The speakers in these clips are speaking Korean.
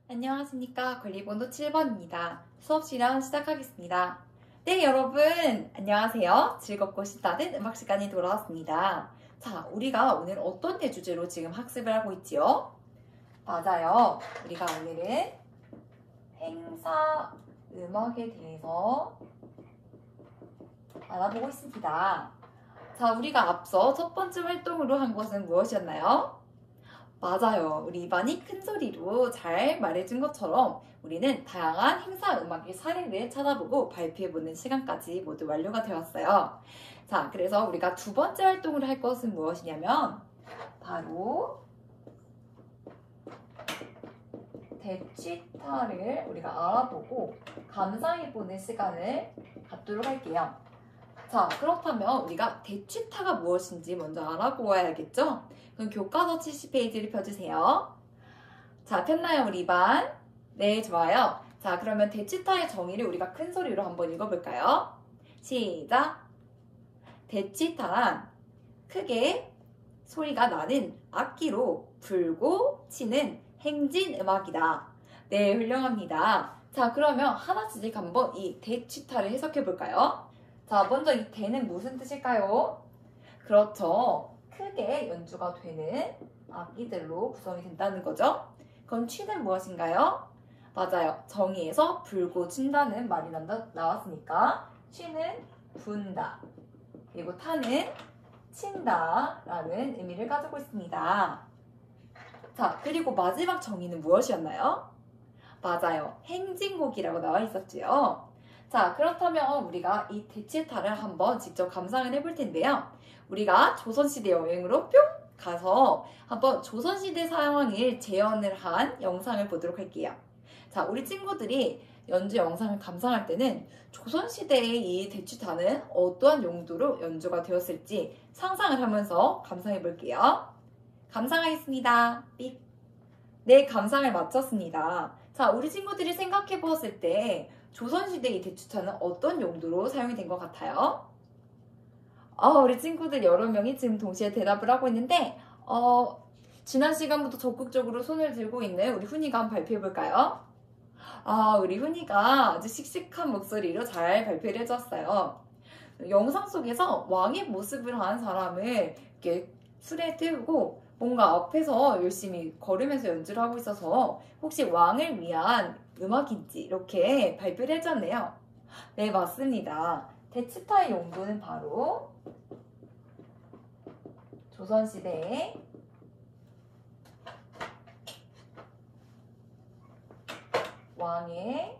안녕하십니까. 관리번호 7번입니다. 수업 시간 시작하겠습니다. 네, 여러분. 안녕하세요. 즐겁고 신나는 음악 시간이 돌아왔습니다. 자, 우리가 오늘 어떤 주제로 지금 학습을 하고 있지요? 맞아요. 우리가 오늘은 행사 음악에 대해서 알아보고 있습니다. 자, 우리가 앞서 첫 번째 활동으로 한 것은 무엇이었나요? 맞아요. 우리 이반이 큰 소리로 잘 말해준 것처럼 우리는 다양한 행사 음악의 사례를 찾아보고 발표해보는 시간까지 모두 완료가 되었어요. 자, 그래서 우리가 두 번째 활동을 할 것은 무엇이냐면 바로 대취타를 우리가 알아보고 감상해보는 시간을 갖도록 할게요. 자, 그렇다면 우리가 대취타가 무엇인지 먼저 알아보아야겠죠? 그럼 교과서 70페이지를 펴주세요. 자, 폈나요, 우리 반? 네, 좋아요. 자, 그러면 대취타의 정의를 우리가 큰 소리로 한번 읽어볼까요? 시작! 대취타란 크게 소리가 나는 악기로 불고 치는 행진 음악이다. 네, 훌륭합니다. 자, 그러면 하나씩 한번 이 대취타를 해석해볼까요? 자, 먼저 이 대는 무슨 뜻일까요? 그렇죠. 크게 연주가 되는 악기들로 구성이 된다는 거죠. 그럼 취는 무엇인가요? 맞아요. 정의에서 불고 친다는 말이 나왔으니까 취는 분다. 그리고 타는 친다 라는 의미를 가지고 있습니다. 자, 그리고 마지막 정의는 무엇이었나요? 맞아요. 행진곡이라고 나와 있었지요. 자, 그렇다면 우리가 이 대치타를 한번 직접 감상을 해볼 텐데요. 우리가 조선시대 여행으로 뿅 가서 한번 조선시대 상황을 재현을 한 영상을 보도록 할게요. 자, 우리 친구들이 연주 영상을 감상할 때는 조선시대의 이 대치타는 어떠한 용도로 연주가 되었을지 상상을 하면서 감상해 볼게요. 감상하겠습니다. 삑. 네, 감상을 마쳤습니다. 자, 우리 친구들이 생각해 보았을 때 조선시대 이 대추차는 어떤 용도로 사용이 된 것 같아요? 우리 친구들 여러 명이 지금 동시에 대답을 하고 있는데 지난 시간부터 적극적으로 손을 들고 있는 우리 훈이가 한번 발표해 볼까요? 우리 훈이가 아주 씩씩한 목소리로 잘 발표를 해줬어요. 영상 속에서 왕의 모습을 한 사람을 이렇게 술에 태우고 뭔가 앞에서 열심히 걸으면서 연주를 하고 있어서 혹시 왕을 위한 음악인지 이렇게 발표를 해줬네요. 네, 맞습니다. 대치타의 용도는 바로 조선시대의 왕의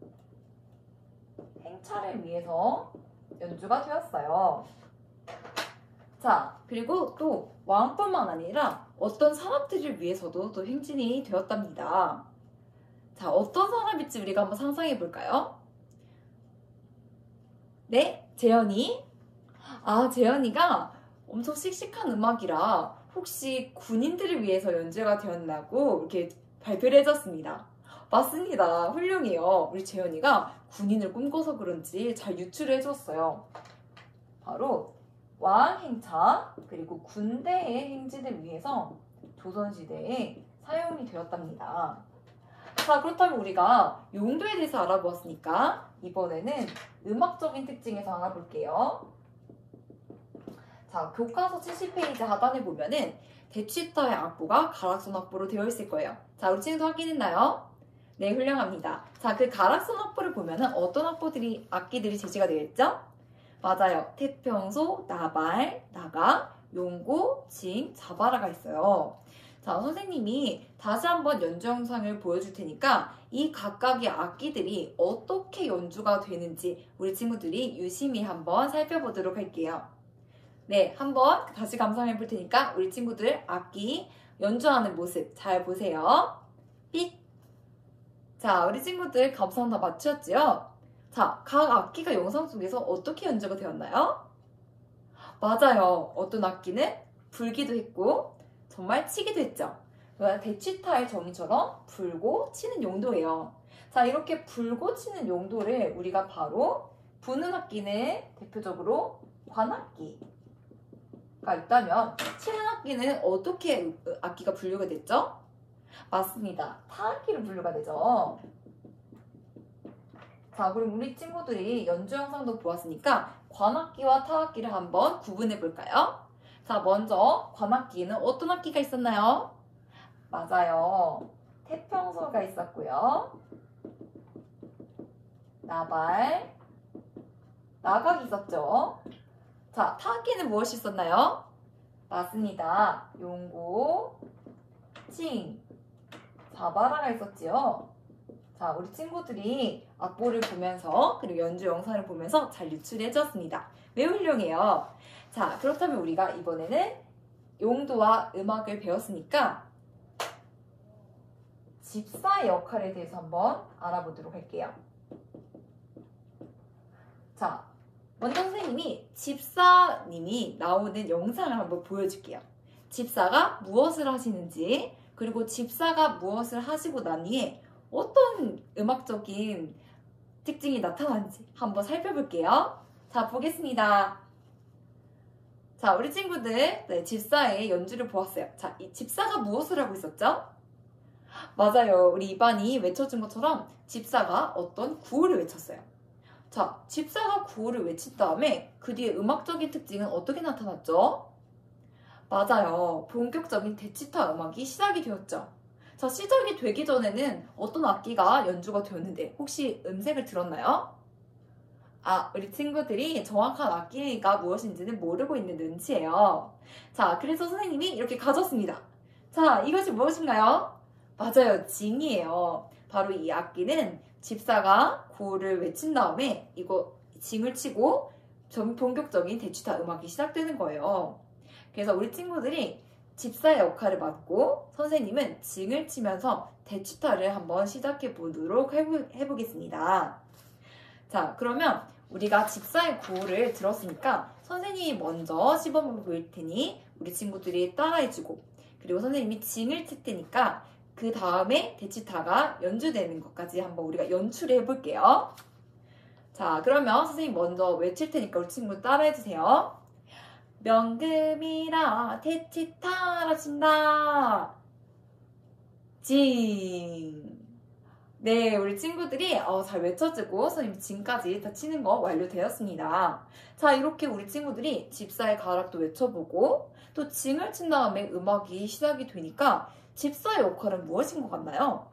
행차를 위해서 연주가 되었어요. 자, 그리고 또 왕뿐만 아니라 어떤 사람들을 위해서도 또 행진이 되었답니다. 자, 어떤 사람일지 우리가 한번 상상해 볼까요? 네, 재현이. 재현이가 엄청 씩씩한 음악이라 혹시 군인들을 위해서 연주가 되었나고 이렇게 발표를 해줬습니다. 맞습니다. 훌륭해요. 우리 재현이가 군인을 꿈꿔서 그런지 잘 유추를 해줬어요. 바로 왕 행차 그리고 군대의 행진을 위해서 조선시대에 사용이 되었답니다. 자, 그렇다면 우리가 용도에 대해서 알아보았으니까 이번에는 음악적인 특징에서 알아볼게요. 자, 교과서 70페이지 하단에 보면은 대취타의 악보가 가락선 악보로 되어 있을 거예요. 자, 우리 친구도 확인했나요? 네, 훌륭합니다. 자, 그 가락선 악보를 보면은 어떤 악기들이 제시가 되어 있죠? 맞아요. 태평소, 나발, 나가, 용고, 징, 자바라가 있어요. 자, 선생님이 다시 한번 연주 영상을 보여줄 테니까 이 각각의 악기들이 어떻게 연주가 되는지 우리 친구들이 유심히 한번 살펴보도록 할게요. 네, 한번 다시 감상해 볼 테니까 우리 친구들 악기 연주하는 모습 잘 보세요. 삑! 자, 우리 친구들 감상 다 마쳤지요? 자, 각 악기가 영상 속에서 어떻게 연주가 되었나요? 맞아요. 어떤 악기는 불기도 했고 정말 치기도 했죠. 대취타의 정의처럼 불고 치는 용도예요. 자, 이렇게 불고 치는 용도를 우리가 바로 부는 악기는 대표적으로 관악기가 있다면 치는 악기는 어떻게 악기가 분류가 됐죠? 맞습니다. 타악기를 분류가 되죠. 자, 그럼 우리 친구들이 연주 영상도 보았으니까 관악기와 타악기를 한번 구분해 볼까요? 자, 먼저 관악기는 어떤 악기가 있었나요? 맞아요. 태평소가 있었고요. 나발, 나각이 있었죠. 자, 타악기는 무엇이 있었나요? 맞습니다. 용고, 칭, 자바라가 있었지요. 자, 우리 친구들이 악보를 보면서 그리고 연주 영상을 보면서 잘 유출해 주었습니다. 매우 훌륭해요. 자, 그렇다면 우리가 이번에는 용도와 음악을 배웠으니까 집사의 역할에 대해서 한번 알아보도록 할게요. 자, 먼저 선생님이 집사님이 나오는 영상을 한번 보여줄게요. 집사가 무엇을 하시는지, 그리고 집사가 무엇을 하시고 난 뒤에 어떤 음악적인 특징이 나타나는지 한번 살펴볼게요. 자, 보겠습니다. 자, 우리 친구들 집사의 연주를 보았어요. 자, 이 집사가 무엇을 하고 있었죠? 맞아요. 우리 이반이 외쳐준 것처럼 집사가 어떤 구호를 외쳤어요. 자, 집사가 구호를 외친 다음에 그 뒤에 음악적인 특징은 어떻게 나타났죠? 맞아요. 본격적인 대치타 음악이 시작이 되었죠. 자, 시작이 되기 전에는 어떤 악기가 연주가 되었는데 혹시 음색을 들었나요? 아, 우리 친구들이 정확한 악기가 무엇인지는 모르고 있는 눈치예요. 자, 그래서 선생님이 이렇게 가졌습니다. 자, 이것이 무엇인가요? 맞아요. 징이에요. 바로 이 악기는 집사가 구호를 외친 다음에 이거 징을 치고 본격적인 대치타 음악이 시작되는 거예요. 그래서 우리 친구들이 집사의 역할을 맡고 선생님은 징을 치면서 대치타를 한번 시작해 보도록 해보겠습니다. 자, 그러면 우리가 집사의 구호를 들었으니까 선생님이 먼저 시범을 보일 테니 우리 친구들이 따라해주고, 그리고 선생님이 징을 칠 테니까 그 다음에 대치타가 연주되는 것까지 한번 우리가 연출해 볼게요. 자, 그러면 선생님 먼저 외칠 테니까 우리 친구 따라해주세요. 명금이라 대치타라 친다. 징. 네, 우리 친구들이 잘 외쳐주고 선생님 징까지 다 치는 거 완료되었습니다. 자, 이렇게 우리 친구들이 집사의 가락도 외쳐보고 또 징을 친 다음에 음악이 시작이 되니까 집사의 역할은 무엇인 것 같나요?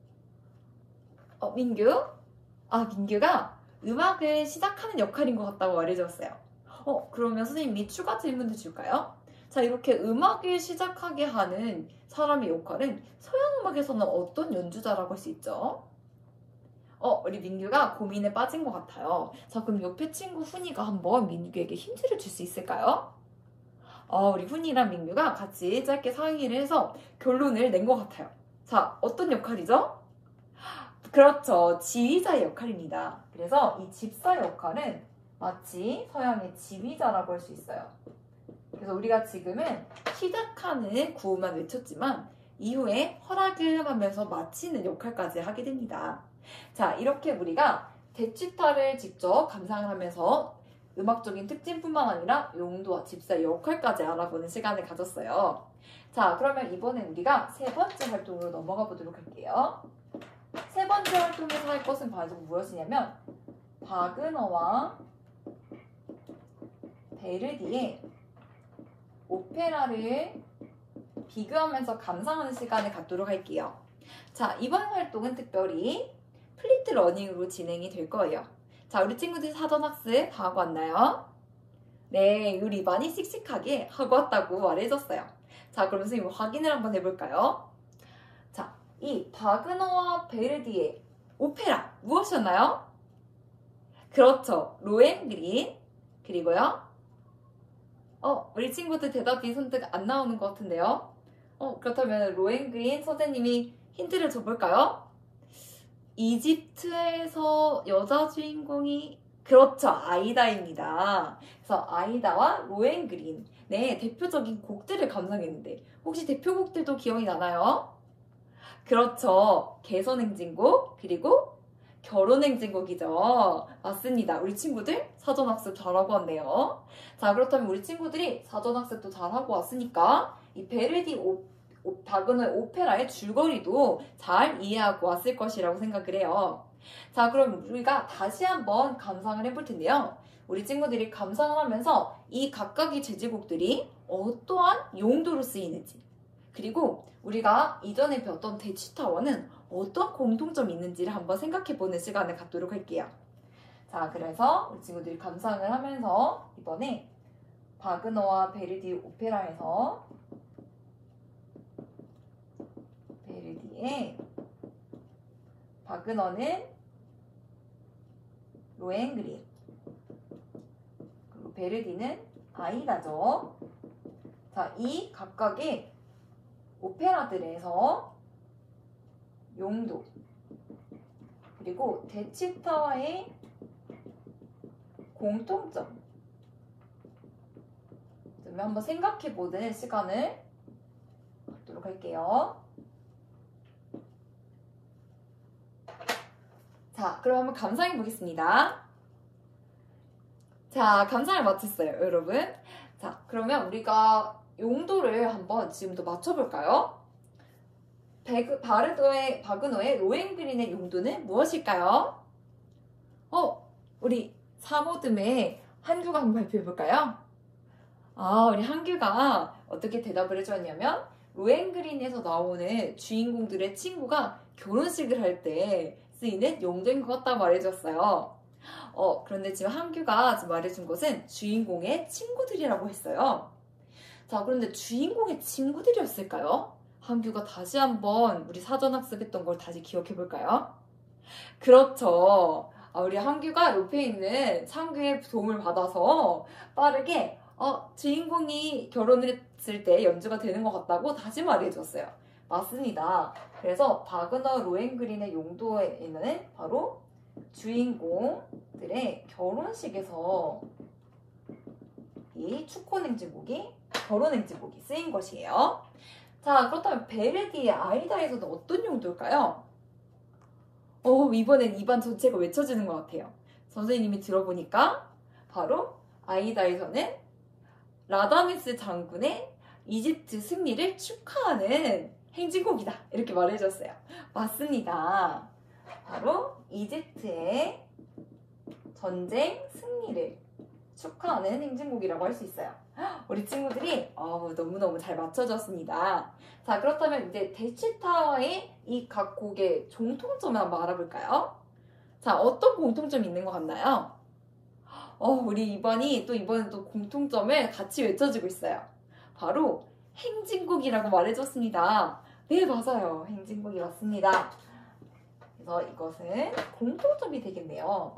민규? 아, 민규가 음악을 시작하는 역할인 것 같다고 말해주었어요. 그러면 선생님이 추가 질문을 줄까요? 자, 이렇게 음악을 시작하게 하는 사람의 역할은 서양 음악에서는 어떤 연주자라고 할 수 있죠? 우리 민규가 고민에 빠진 것 같아요. 자, 그럼 옆에 친구 훈이가 한번 민규에게 힌트를 줄 수 있을까요? 우리 훈이랑 민규가 같이 짧게 상의를 해서 결론을 낸 것 같아요. 자, 어떤 역할이죠? 그렇죠. 지휘자의 역할입니다. 그래서 이 집사의 역할은 마치 서양의 지휘자라고 할 수 있어요. 그래서 우리가 지금은 시작하는 구호만 외쳤지만 이후에 허락을 하면서 마치는 역할까지 하게 됩니다. 자, 이렇게 우리가 대치타를 직접 감상을 하면서 음악적인 특징뿐만 아니라 용도와 집사의 역할까지 알아보는 시간을 가졌어요. 자, 그러면 이번엔 우리가 세 번째 활동으로 넘어가 보도록 할게요. 세 번째 활동에서 할 것은 바로 무엇이냐면 바그너와 베르디의 오페라를 비교하면서 감상하는 시간을 갖도록 할게요. 자, 이번 활동은 특별히 플리트 러닝으로 진행이 될 거예요. 자, 우리 친구들 사전 학습 다 하고 왔나요? 네, 우리 많이 씩씩하게 하고 왔다고 말해줬어요. 자, 그럼 선생님 확인을 한번 해볼까요? 자, 이 바그너와 베르디의 오페라 무엇이었나요? 그렇죠. 로헨그린. 그리고요. 우리 친구들 대답이 선택 안 나오는 것 같은데요. 그렇다면 로헨그린 선생님이 힌트를 줘볼까요? 이집트에서 여자 주인공이 그렇죠. 아이다입니다. 그래서 아이다와 로헨그린 네, 대표적인 곡들을 감상했는데 혹시 대표곡들도 기억이 나나요? 그렇죠. 개선행진곡 그리고 결혼행진곡이죠. 맞습니다. 우리 친구들 사전학습 잘하고 왔네요. 자, 그렇다면 우리 친구들이 사전학습도 잘하고 왔으니까 이 베르디 바그너의 오페라의 줄거리도 잘 이해하고 왔을 것이라고 생각을 해요. 자, 그럼 우리가 다시 한번 감상을 해볼 텐데요. 우리 친구들이 감상을 하면서 이 각각의 제지곡들이 어떠한 용도로 쓰이는지, 그리고 우리가 이전에 배웠던 대치타워는 어떤 공통점이 있는지를 한번 생각해보는 시간을 갖도록 할게요. 자, 그래서 우리 친구들이 감상을 하면서 이번에 바그너와 베르디 오페라에서 베르디의 바그너는 로헨그린, 그리고 베르디는 아이다죠. 자, 이 각각의 오페라들에서 용도, 그리고 대치타와의 공통점 한번 생각해보는 시간을 갖도록 할게요. 자, 그럼 한번 감상해 보겠습니다. 자, 감상을 마쳤어요, 여러분. 자, 그러면 우리가 용도를 한번 지금부터 맞춰볼까요? 바그너의 로헨그린의 용도는 무엇일까요? 우리 사모듬의 한규가 한번 발표해볼까요? 우리 한규가 어떻게 대답을 해줬냐면 로헨그린에서 나오는 주인공들의 친구가 결혼식을 할 때 쓰이는 용도인 것 같다 말해줬어요. 그런데 지금 한규가 지금 말해준 것은 주인공의 친구들이라고 했어요. 자, 그런데 주인공의 친구들이었을까요? 한규가 다시 한번 우리 사전학습했던 걸 다시 기억해볼까요? 그렇죠. 우리 한규가 옆에 있는 창규의 도움을 받아서 빠르게 주인공이 결혼을 했을 때 연주가 되는 것 같다고 다시 말해줬어요. 맞습니다. 그래서 바그너 로헨그린의 용도에는 바로 주인공들의 결혼식에서 이 축혼행진곡이 결혼행진곡이 쓰인 것이에요. 자, 그렇다면 베르디의 아이다에서는 어떤 용도일까요? 이번엔 입안 전체가 외쳐지는 것 같아요. 선생님이 들어보니까 바로 아이다에서는 라다메스 장군의 이집트 승리를 축하하는 행진곡이다, 이렇게 말해줬어요. 맞습니다. 바로 이집트의 전쟁 승리를 축하하는 행진곡이라고 할 수 있어요. 우리 친구들이 너무너무 잘 맞춰졌습니다. 자, 그렇다면 이제 대치타와의 이 각 곡의 종통점을 한번 알아볼까요? 자, 어떤 공통점이 있는 것 같나요? 우리 이번에 또 공통점을 같이 외쳐주고 있어요. 바로 행진곡이라고 말해줬습니다. 네, 맞아요. 행진곡이 맞습니다. 그래서 이것은 공통점이 되겠네요.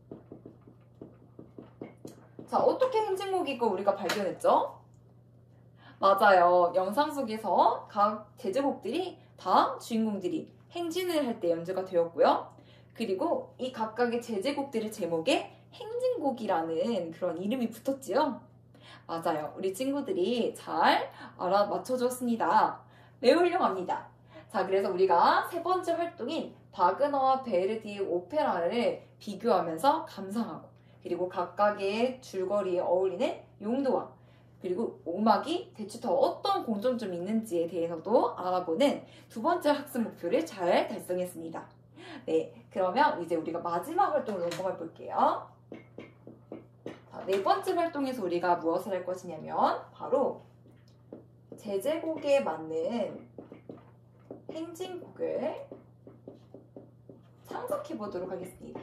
자, 어떻게 행진곡이고 우리가 발견했죠? 맞아요. 영상 속에서 각 제제곡들이 다 주인공들이 행진을 할 때 연주가 되었고요. 그리고 이 각각의 제제곡들의 제목에 행진곡이라는 그런 이름이 붙었지요. 맞아요. 우리 친구들이 잘 맞춰줬습니다. 매우 훌륭합니다. 자, 그래서 우리가 세 번째 활동인 바그너와 베르디의 오페라를 비교하면서 감상하고, 그리고 각각의 줄거리에 어울리는 용도와 그리고 음악이 대치타와 어떤 공통점이 있는지에 대해서도 알아보는 두 번째 학습 목표를 잘 달성했습니다. 네, 그러면 이제 우리가 마지막 활동으로 넘어가 볼게요. 자, 네 번째 활동에서 우리가 무엇을 할 것이냐면 바로 제제곡에 맞는 행진곡을 창작해 보도록 하겠습니다.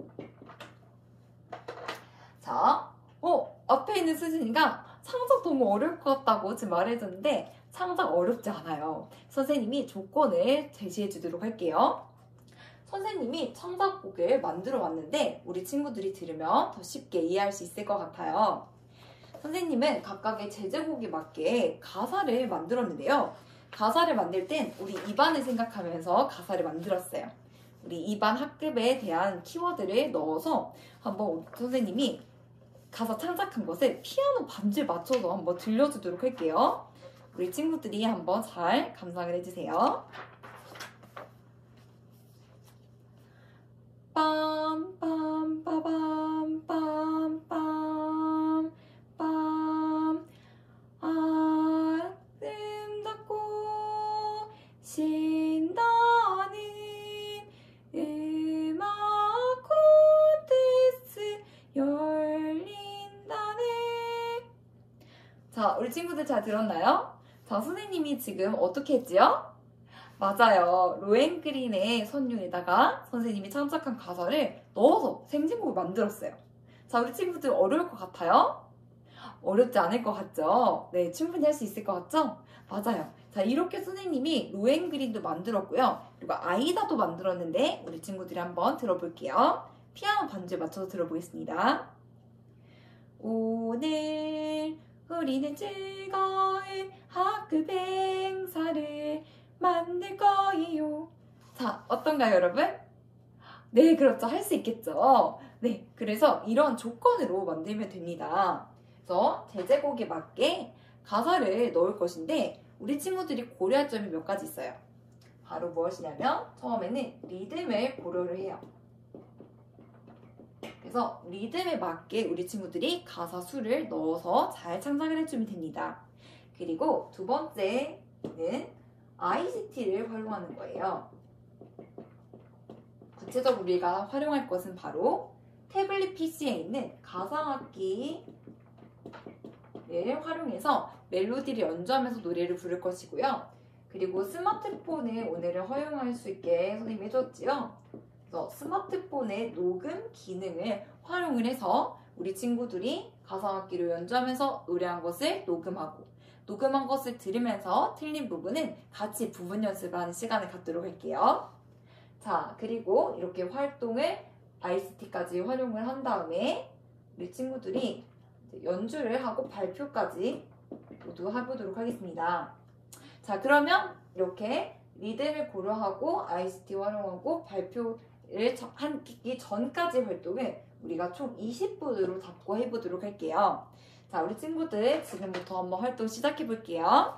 자, 앞에 있는 수진이가 창작 너무 어려울 것 같다고 지금 말해줬는데 창작 어렵지 않아요. 선생님이 조건을 제시해 주도록 할게요. 선생님이 창작곡을 만들어 왔는데 우리 친구들이 들으면 더 쉽게 이해할 수 있을 것 같아요. 선생님은 각각의 제제곡에 맞게 가사를 만들었는데요. 가사를 만들 땐 우리 2반을 생각하면서 가사를 만들었어요. 우리 2반 학급에 대한 키워드를 넣어서 한번 선생님이 가사 창작한 것을 피아노 반주에 맞춰서 한번 들려주도록 할게요. 우리 친구들이 한번 잘 감상을 해주세요. 빰빰빰빰빰빰 아름답고 우리 친구들 잘 들었나요? 자, 선생님이 지금 어떻게 했지요? 맞아요. 로엔그린의 선율에다가 선생님이 창작한 가사를 넣어서 생진곡을 만들었어요. 자, 우리 친구들 어려울 것 같아요? 어렵지 않을 것 같죠? 네, 충분히 할 수 있을 것 같죠? 맞아요. 자, 이렇게 선생님이 로엔그린도 만들었고요. 그리고 아이다도 만들었는데 우리 친구들이 한번 들어볼게요. 피아노 반주에 맞춰서 들어보겠습니다. 오늘 우리는 즐거운 학급 행사를 만들 거예요. 자, 어떤가요, 여러분? 네, 그렇죠. 할 수 있겠죠. 네, 그래서 이런 조건으로 만들면 됩니다. 그래서 제제곡에 맞게 가사를 넣을 것인데 우리 친구들이 고려할 점이 몇 가지 있어요. 바로 무엇이냐면 처음에는 리듬을 고려를 해요. 그래서 리듬에 맞게 우리 친구들이 가사 수를 넣어서 잘 창작을 해주면 됩니다. 그리고 두 번째는 ICT를 활용하는 거예요. 구체적으로 우리가 활용할 것은 바로 태블릿 PC에 있는 가상악기를 활용해서 멜로디를 연주하면서 노래를 부를 것이고요. 그리고 스마트폰을 오늘은 허용할 수 있게 선생님이 해줬지요. 그래서 스마트폰의 녹음 기능을 활용을 해서 우리 친구들이 가상악기로 연주하면서 노래한 것을 녹음하고 녹음한 것을 들으면서 틀린 부분은 같이 부분 연습하는 시간을 갖도록 할게요. 자, 그리고 이렇게 활동을 ICT까지 활용을 한 다음에 우리 친구들이 연주를 하고 발표까지 모두 해보도록 하겠습니다. 자, 그러면 이렇게 리듬을 고려하고 ICT 활용하고 발표를 하기 전까지 활동을 우리가 총 20분으로 잡고 해보도록 할게요. 자, 우리 친구들 지금부터 한번 활동 시작해 볼게요.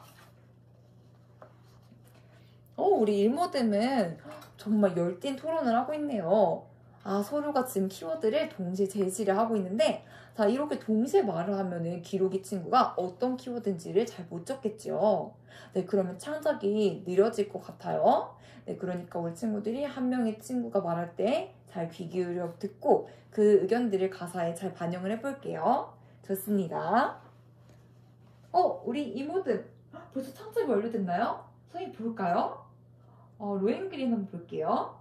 우리 일모듬은 정말 열띤 토론을 하고 있네요. 서로가 지금 키워드를 동시에 제시를 하고 있는데, 자, 이렇게 동시에 말을 하면은 기록이 친구가 어떤 키워드인지를 잘 못 적겠죠. 네, 그러면 창작이 느려질 것 같아요. 네, 그러니까 우리 친구들이 한 명의 친구가 말할 때 잘 귀 기울여 듣고 그 의견들을 가사에 잘 반영을 해볼게요. 좋습니다. 우리 이모든 벌써 창작이 완료됐나요? 선생님 볼까요? 로엔그린 한번 볼게요.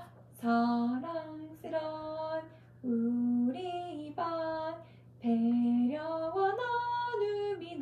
사랑스런 우리 반 배려와 나눔이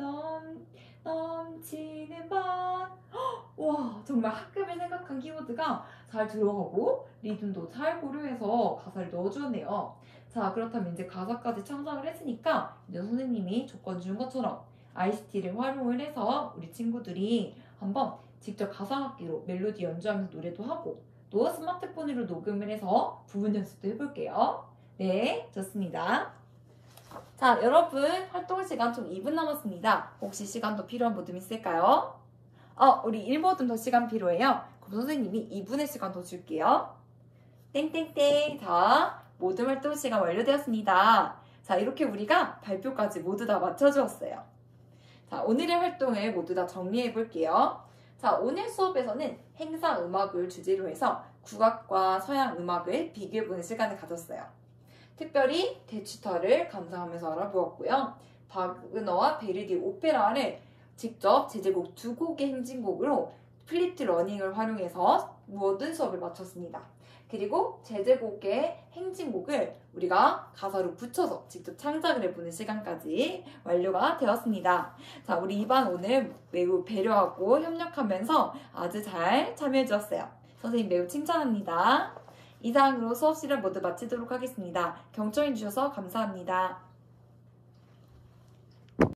넘치는 반. 와, 정말 학급을 생각한 키워드가 잘 들어가고 리듬도 잘 고려해서 가사를 넣어주네요. 자, 그렇다면 이제 가사까지 창작을 했으니까 이제 선생님이 조건 준 것처럼 ICT를 활용을 해서 우리 친구들이 한번 직접 가상악기로 멜로디 연주하면서 노래도 하고 또 스마트폰으로 녹음을 해서 부분 연습도 해볼게요. 네, 좋습니다. 자, 여러분 활동 시간 총 2분 남았습니다. 혹시 시간 더 필요한 모듬 있을까요? 우리 1모듬 더 시간 필요해요. 그럼 선생님이 2분의 시간 더 줄게요. 땡땡땡. 자, 모듬 활동 시간 완료되었습니다. 자, 이렇게 우리가 발표까지 모두 다 맞춰주었어요. 자, 오늘의 활동을 모두 다 정리해 볼게요. 자, 오늘 수업에서는 행사 음악을 주제로 해서 국악과 서양 음악을 비교해보는 시간을 가졌어요. 특별히 대치타를 감상하면서 알아보았고요. 바그너와 베르디 오페라를 직접 제제곡 2곡의 행진곡으로 플리트 러닝을 활용해서 모든 수업을 마쳤습니다. 그리고 제제곡의 행진곡을 우리가 가사로 붙여서 직접 창작을 해보는 시간까지 완료가 되었습니다. 자, 우리 2반 오늘 매우 배려하고 협력하면서 아주 잘 참여해 주었어요. 선생님 매우 칭찬합니다. 이상으로 수업 시간 모두 마치도록 하겠습니다. 경청해 주셔서 감사합니다.